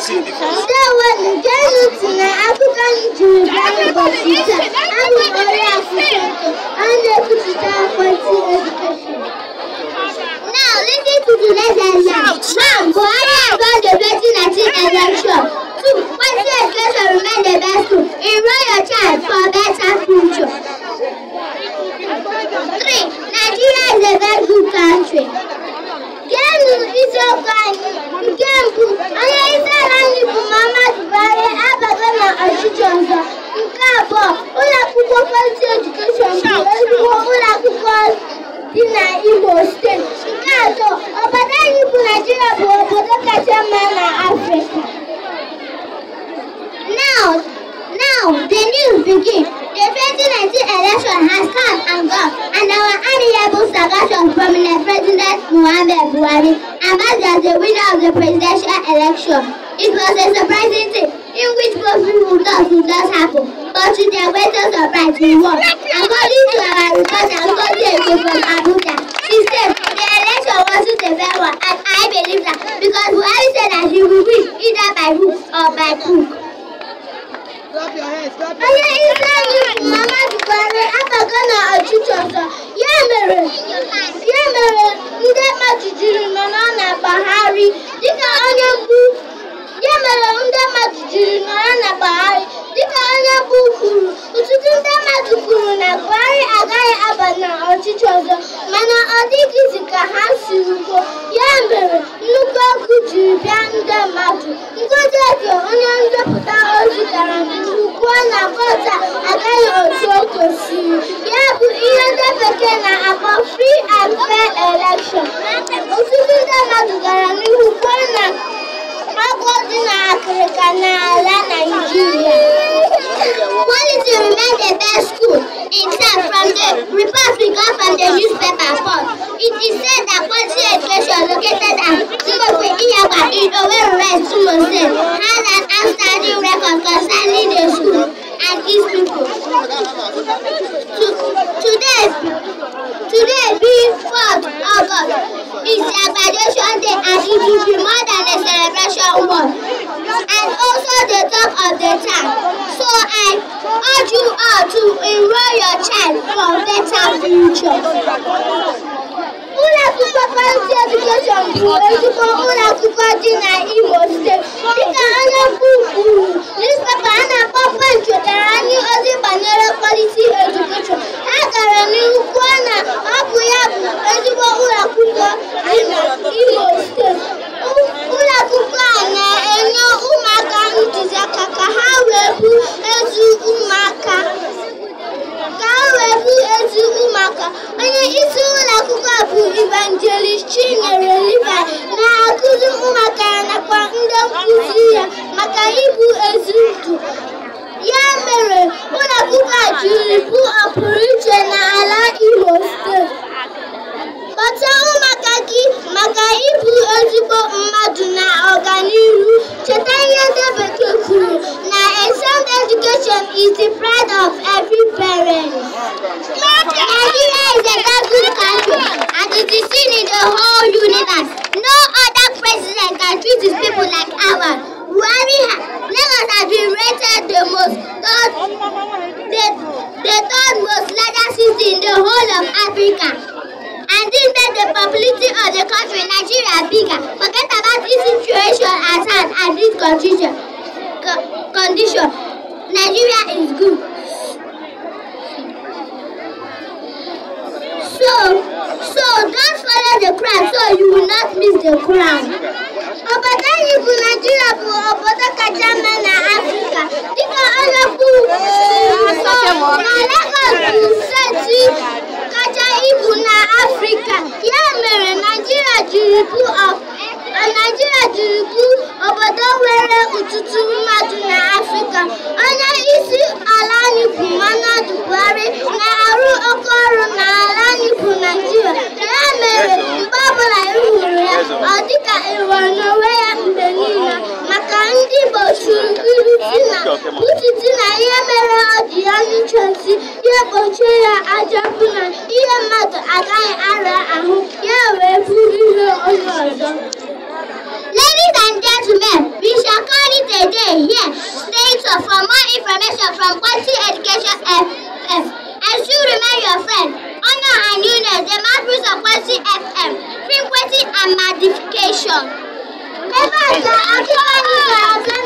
listen to the lesson now. Buhari has won the 2019 election. 2. Quality education remain the best tool. Enroll your child for a better future. 3. Nigeria is a very good country. Gemu is so kind. Gemu, onye isi ala anyị bụ Muhammadu Buhari abago na ọchịchị ọzọ. Nke abụọ, ụlọ akwụkwọ quality education bụ ezigbo ụlọ akwụkwọ dị na Igbo steeti. Nke atọ, obodo anyị bụ Nigeria bụ obodo kacha mma na Africa. Now, the news begins. The 2019 election has come and gone, and our amiable salvation prominent President Muhammadu Buhari emerged as the winner of the presidential election. It was a surprising thing, in which most people thought would not happen, but to their greatest surprise, we won. According to our reporter, from Abuja, she said the election wasn't a fair one, and I believe that because Buhari said that he will win either by hook or by crook. Onye isi anyị Muhammadu Buhari abago na ọchịchị ọzọ. Ya mere ndị mmadụ jiri nọrọ na Buhari dịka onye mgbu. Ya mere ndị mmadụ jiri nọrọ na Buhari dịka onye mgbu kwuru. Ọtụtụ ndị mmadụ kwuru na Buhari agaghị aba na ọchịchị ọzọ, mana ọ dịghịzi ka ha siri kwuo. Ya mere nnukwu ọkụ jiri bịa ndị mmadụ. Ngozi Eke, onye ndepụta ozi gara n'ihu kwuo na vootu agaghị otu o kwesịrị. Ya bụ ihe ndị bekee na-akpọ free and fair election. Ọtụtụ ndị mmadụ gara n'ihu kwuo na agwọ dị na akịrịka n'ala Nigeria. Quality remained the best school in town. From the report we got from the newspaper report, it is said that quality education located at Timokwe Iyagba in Owerri West, Imo State, has an outstanding record concerning the school and its people. Today being 4th August, is their graduation day, and it will be more than a celebration one, and also the talk of the town. So I urge you all to enroll your child for better future. Ụlọ akwụkwọ quality education bụ ezigbo ụlọ akwụkwọ dị na Imo steeti. Dịka onye kwuru, newspaper a na-akpọ Punch wetara anyị ozi banyere quality education. Ha gara n'ihu kwuo na ọ bụ ya bụ ezigbo ụlọ akwụkwọ dị na Imo steeti. Ụlọ akwụkwọ a na-enye ụmụaka ntụziaka ka ha wee bụ ezi ụmụaka. Onye isi ụlọ akwụkwọ bụ Evangelist Chinyere Levi na-akụzi ụmụaka nakwa ndị nkụzi ya maka ibu ezi ndụ. Ya mere ụlọ akwụkwọ a jiri bụ ọpụrụiche n'ala Imo steeti. Kpọta ụmụaka gị maka ibu ezigbo mmadụ na ọganihu. Cheta ihe ndị bekee kwuru na a sound education is the pride of every parent. Nigeria is a very good country, and it is seen in the whole universe. No other president can treat his people like ours. Lagos has been rated the third most largest city in the whole of Africa. And this made the population of the country, Nigeria, bigger. Forget about this situation as hard as this condition. Nigeria is good. So don't follow the crowd so you will not miss the crown. Obodo anyị bụ Nigeria bụ obodo kacha mma na Africa. Dịka onye kwuru na Lagos bụ steeti kacha ibu na Africa. Ya mere Nigeria jiri bụ obodo nwere ọtụtụ mmadụ na Africa. Onye isi ala anyị bụ Muhammadu Buhari na-arụ oke ọrụ n'ala anyị bụ Nigeria. Ya mere mgbe ọbụla ị hụrụ ya, ọ dịka ịwa n'onwe ya mgbe niile. Maka ndị Igbo sụrụ ilu si na ihe mere ọ dị ya n'ịchọsi ya gbochie ya aja bụ na ihe mmadụ agaghị ara ahụ ya wee bụrụ ihe onye ọzọ. Ladies and gentlemen, we shall station FM. And should remain your friend. Honor and Newness, the mouthpiece of Quality FM, frequency and magnification.